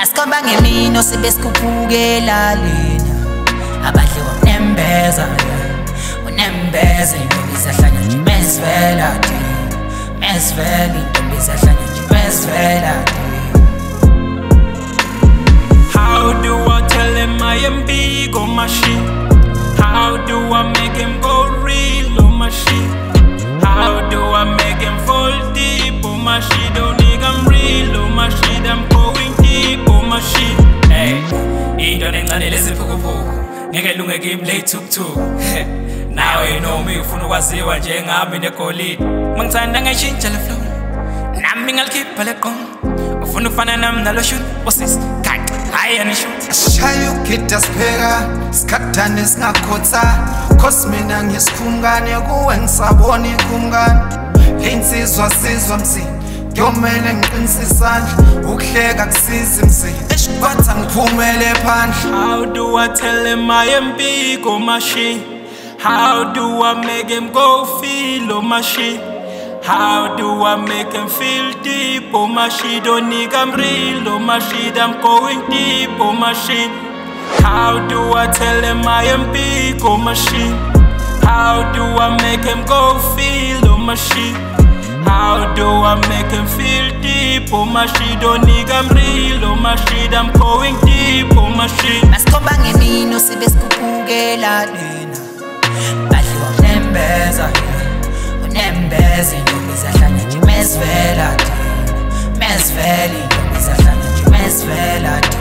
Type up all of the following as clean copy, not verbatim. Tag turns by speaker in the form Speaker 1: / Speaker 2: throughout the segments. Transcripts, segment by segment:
Speaker 1: Masikhomba ngemino sebesikhupukela lena abadle unembeza unembeza intombi zahlanya nje mesivela ti mesivela intombi zahlanya nje mesivela ti.
Speaker 2: How do I tell him I am big on my shit? How do I make him go real on my shit? How do I make him fall deep on my shit? Don't think I'm real on my shit, I'm going deep on my shit. Hey, into nencane leziphukupuku ngeke lunge game late tuk-tuk. Now you know me, ufuna ukwaziwa njengami negolide. Mangithanda ngishintsha le flow nami ngalikhipha leqondo. Ufuna ukufana nami nalo shoot bosis kaka hayi anishoot.
Speaker 3: Shayo ukita sipheka sikhathane singakhotha cause mina ngisikhumkane kuwe ngisabona ikhumkane. Insizwa sizwa msini ngiyomele ngiqinise isandla ukuhleka kusiza msini eshikwatha ngiphumele phandle.
Speaker 2: How do I tell him I am big on my shit? How do I make him go feel on my shit? How do I make him feel deep on my shit? Don't think I'm real on my shit, I'm going deep on my shit. How do I tell him I am big on my shit? How do I make him go feel on my shit? How do I make him feel deep on my shit? Don't think I'm real on my shit, I'm going deep on my shit.
Speaker 1: Masikhomba ngemino sebesikhupukela lena badle unembeza unembeza intombi zahlanya nje mesivela ti mesivela intombi zahlanya nje mesivela ti.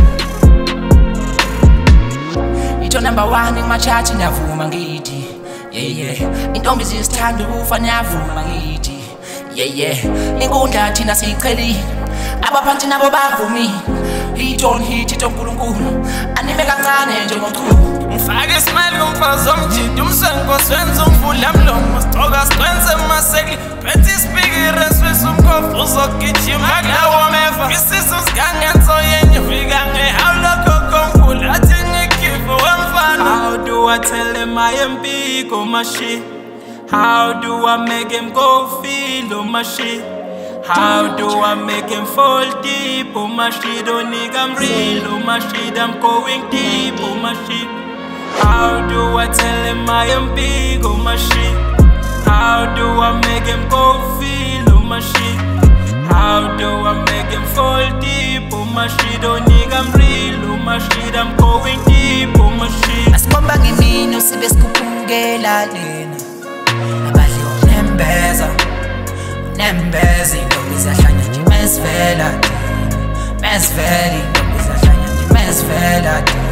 Speaker 1: Ito number 1 ngmachachi ndavuma ngithi yeah intombi zisithanda ukufa niyavuma ngithi yeah inkundla thina siyichelile abaphansi nabo bavumile. Hit on hit ito uNkulunkulu anime kancane njengomchulu.
Speaker 2: Ngifake ismile kumfazi omjidi umsenkosi wenza umvula mlomo sigcoka siqwenze maseki phethe ispikiri eswisa umkhofu uzogijima kulawo meva isisu sikangenso yenye fika ngehawulokho komkhulu athi ngikhifu wemfana. How do I tell him I am big on my shit? How do I make him go feel on my shit? How do I make him fall deep on my shit? Don't think I'm real on my shit, I'm going deep on my shit. How do I tell him I am big on my shit? How do I make him go feel on my shit? How do I make him fall deep on my shit? Don't think I'm real on my shit, I'm going deep on my shit.
Speaker 1: Masikhomba ngemino sebesikhupukela lena abadle unembeza unembeza intombi zahlanya nje mesivela ti mesivela intombi zahlanya nje mesivela ti.